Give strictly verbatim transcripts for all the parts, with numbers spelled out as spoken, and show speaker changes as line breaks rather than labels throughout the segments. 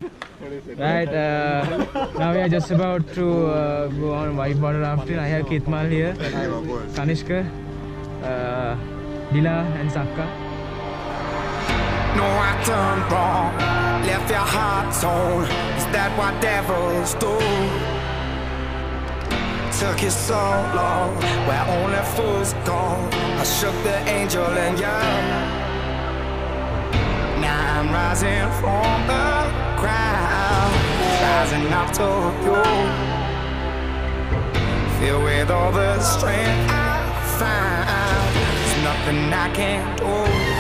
Right, uh, now we are just about to uh, go on white water rafting. I have Kitmal here, Kanishka, uh, Dila and Sakka.
No, I turned wrong, left your heart torn. Is that what devils do? Took you so long, where only fools go. I shook the angel and young. Now I'm rising from the ground, rising up to you. Filled with all the strength I find, there's nothing I can't do.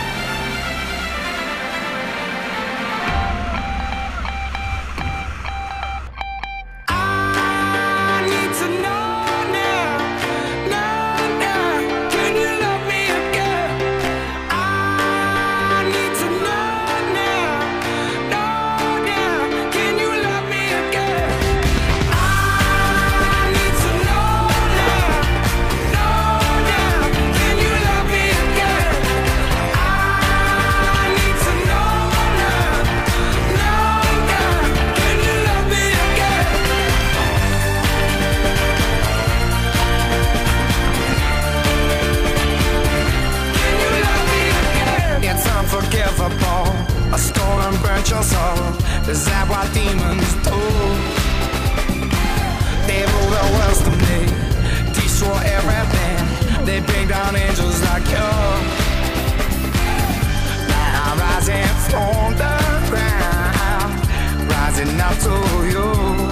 A stolen burnt your soul. Is that what demons do? They rule the world to me, destroy everything. They bring down angels like you. Now I'm rising from the ground, rising up to you.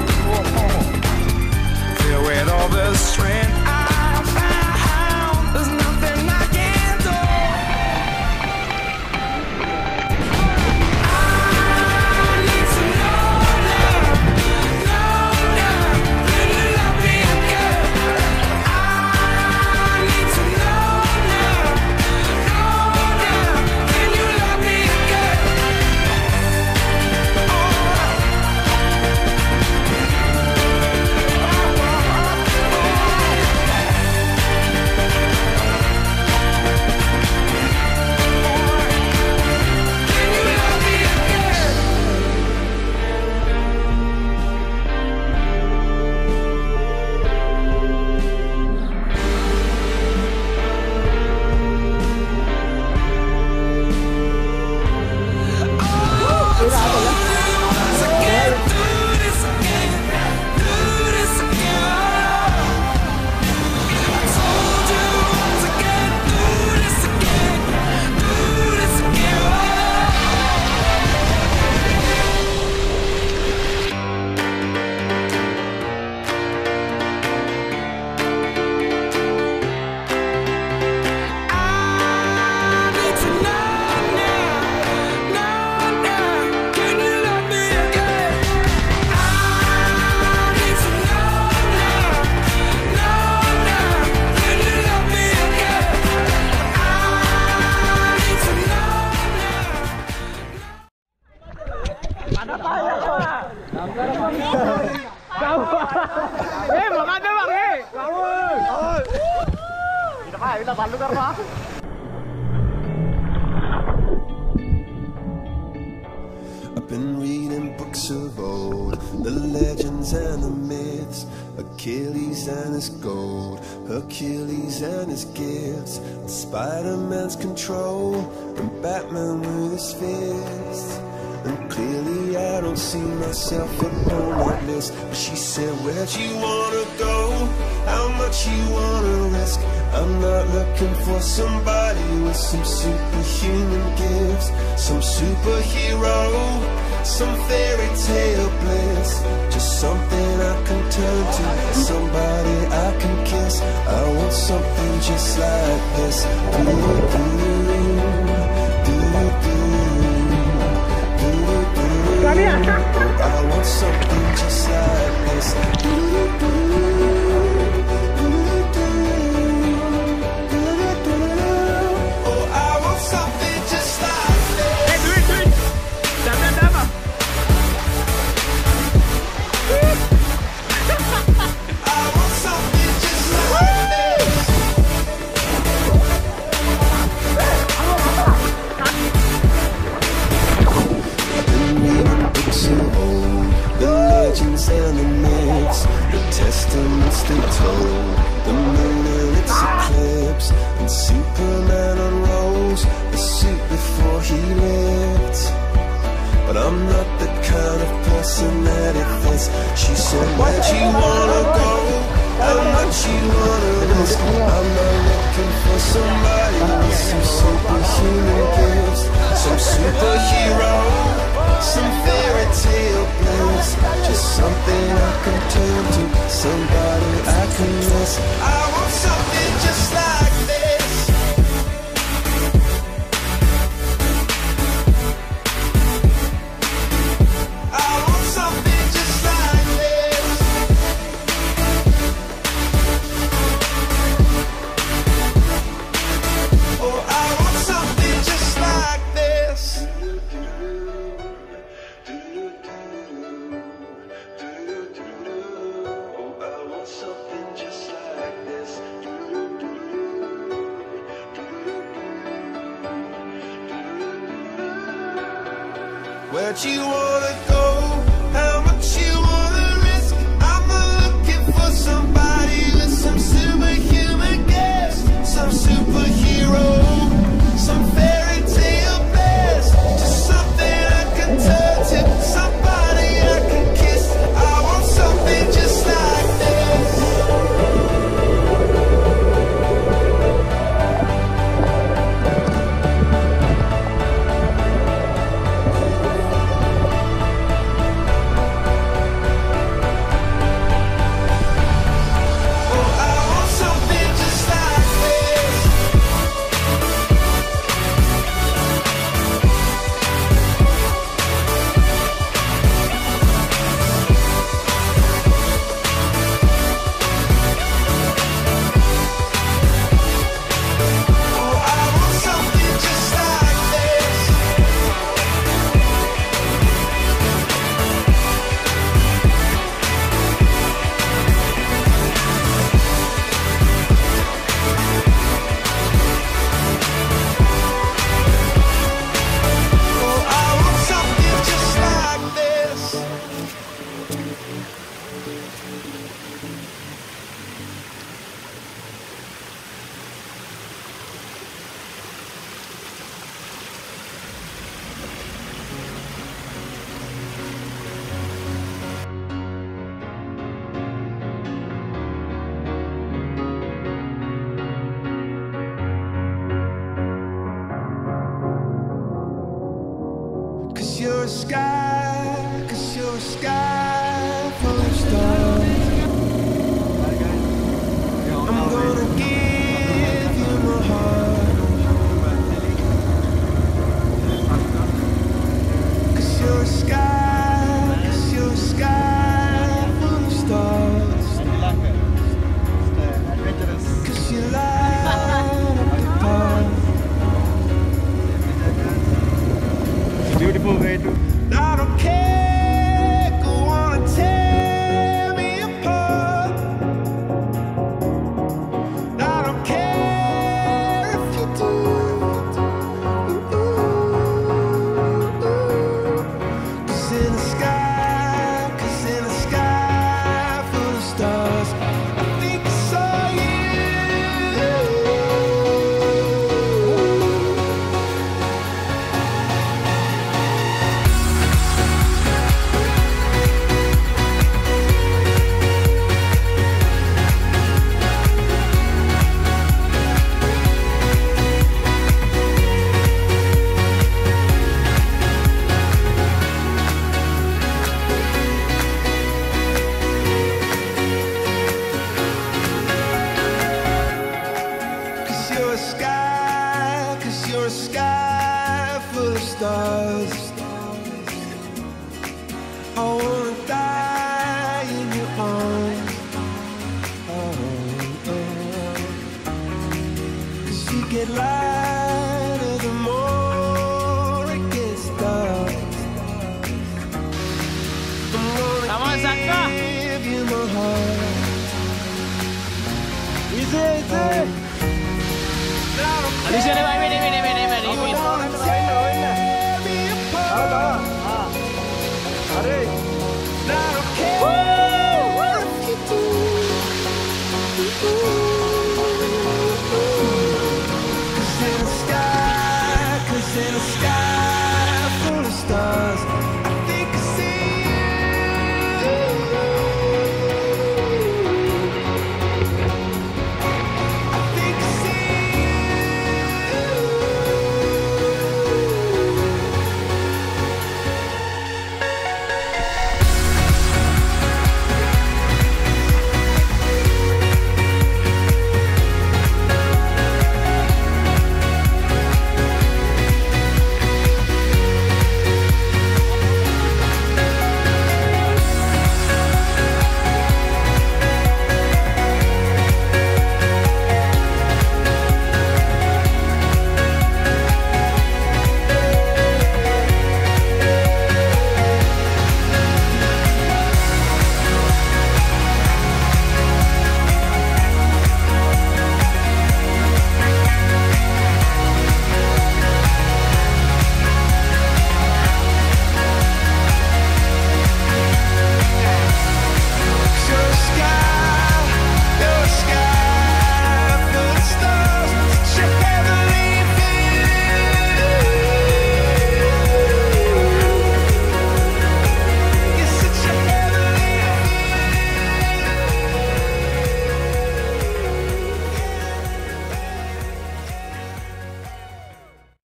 Filled with all the strength I found, there's nothing I can do.
I've been reading books of old, the legends and the myths, Achilles and his gold, Hercules and his gifts, and Spider-Man's control, and Batman with his fists. And clearly I don't see myself at home like this. But she said, where'd you wanna go? How much you wanna risk? I'm not looking for somebody with some superhuman gifts, some superhero, some fairy tale bliss. Just something I can turn to, somebody I can kiss. I want something just like this. I want something just like this. Oh, I want something just like this.
Hey, do it, do it. Dab, dab, dab.
I want something just like this. I've been reading books Superman unrolls the suit before he lived. But I'm not the kind of person that it fits. She said, where'd you wanna go? How much you wanna risk? I'm not looking for somebody with some superhuman gifts, some superhero, some fairy tale bliss. Just something I can turn to, somebody I can miss. I want something just like this. I want something just like this. Oh, I want something just like this. Where'd you wanna go? How much you wanna risk? I'm not looking for somebody with some superhuman gifts, some superhero, some fairy tale bliss. Just something I can turn to, somebody I can kiss. I want something just like this. You're a sky, cause you're a sky full of stars. I'm gonna give you my heart, cause you're a sky, cause you're a sky full of stars. Adventurous. Cause you light up the path.
Beautiful way to.
I don't care, go on and tear me apart. I don't care if you do. Cause in the sky, cause in the sky full of stars, I think I saw you. You're a sky, cause you're a sky full of stars. I wanna die in your arms. Oh, oh. Cause you get lighter the more it gets dark. I'm gonna give you my heart.
Easy, easy. Alicia, wait, wait, wait,